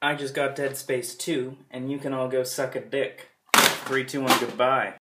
I just got Dead Space 2, and you can all go suck a dick. 3, 2, 1, goodbye.